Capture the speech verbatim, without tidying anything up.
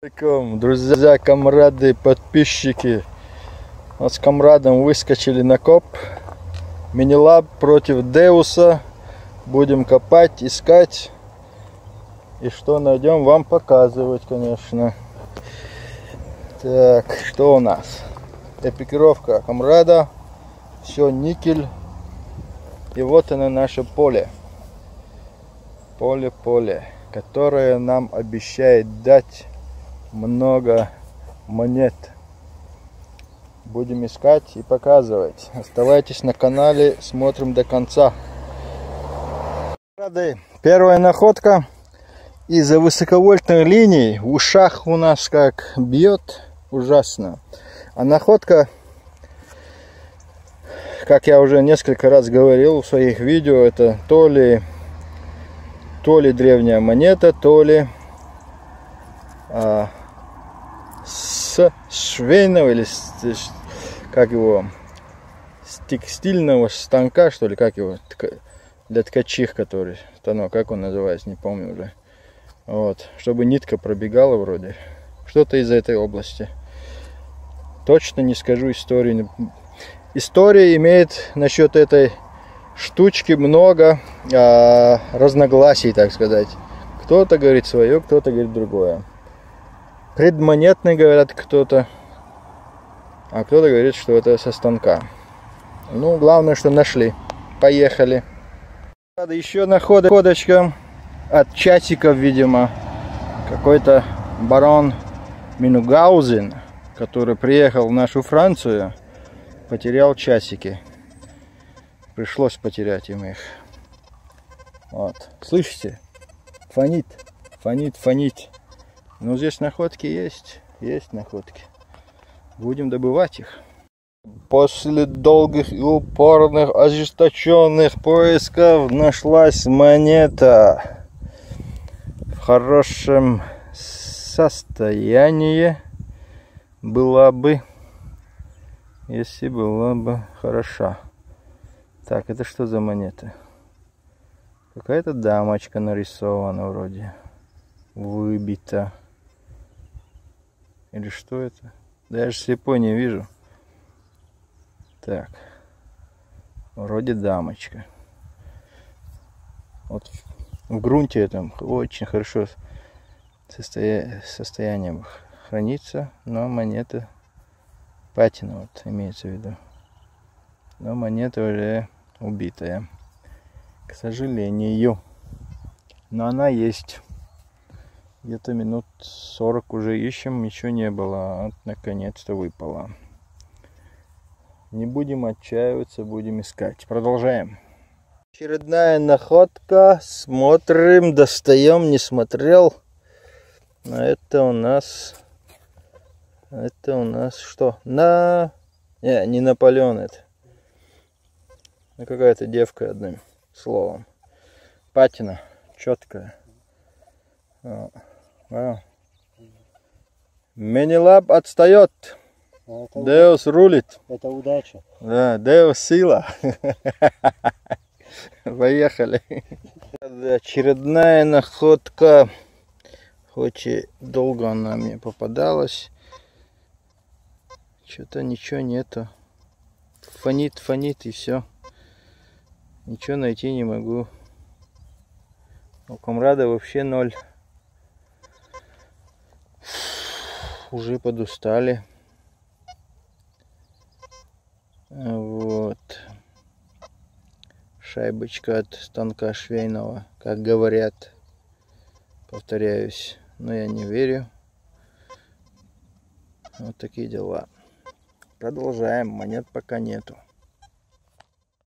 Алейкум, друзья, комрады, подписчики. Вот с комрадом выскочили на коп. Мини-лаб против Деуса. Будем копать, искать. И что найдем, вам показывать, конечно. Так, что у нас? Экипировка комрада. Все никель. И вот оно, наше поле. Поле, поле, которое нам обещает дать много монет. Будем искать и показывать. Оставайтесь на канале, смотрим до конца. Первая находка. Из-за высоковольтной линии в ушах у нас как бьет ужасно. А находка, как я уже несколько раз говорил в своих видео, это то ли то ли древняя монета, то ли а, с швейного или с, как его, с текстильного станка, что ли, как его, для ткачих, который станок, как он называется, не помню уже. Вот, чтобы нитка пробегала вроде, что-то из этой области. Точно не скажу историю. История имеет насчет этой штучки много а, разногласий, так сказать. Кто-то говорит свое, кто-то говорит другое. Предмонетный говорят кто-то, а кто-то говорит, что это со станка. Ну, главное, что нашли. Поехали. Еще находочка от часиков, видимо. Какой-то барон Мюнхгаузен, который приехал в нашу Францию, потерял часики. Пришлось потерять им их. Вот. Слышите? Фонит. Фонит, фонит. Но здесь находки есть. Есть находки. Будем добывать их. После долгих и упорных, ожесточенных поисков нашлась монета в хорошем состоянии. Была бы, если была бы хороша. Так, это что за монета? Какая-то дамочка нарисована вроде. Выбита. Или что это? Даже слепой не вижу. Так. Вроде дамочка. Вот в грунте этом очень хорошо состоя... состояние хранится. Но монета патина, вот имеется в виду. Но монета уже убитая, к сожалению. Но она есть. Где-то минут сорок уже ищем, ничего не было. Вот наконец-то выпало. Не будем отчаиваться, будем искать. Продолжаем. Очередная находка. Смотрим, достаем, не смотрел. А это у нас... Это у нас что? На... Не, не Наполеон это. Ну, какая-то девка, одним словом. Патина четкая. Мини-лаб отстает. Деус рулит. Это удача. Да, Деус сила. Поехали. Очередная находка. Хоть и долго она мне попадалась. Что-то ничего нету. Фонит, фонит и все. Ничего найти не могу. У комрада вообще ноль. Уже подустали. Вот. Шайбочка от станка швейного, как говорят. Повторяюсь, но я не верю. Вот такие дела. Продолжаем. Монет пока нету.